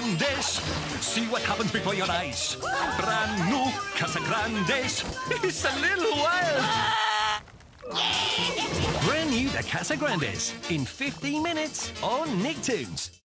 Casagrandes. See what happens before your eyes. Brand new Casagrandes. It's a little wild. Brand new the Casagrandes in 15 minutes on NickToons.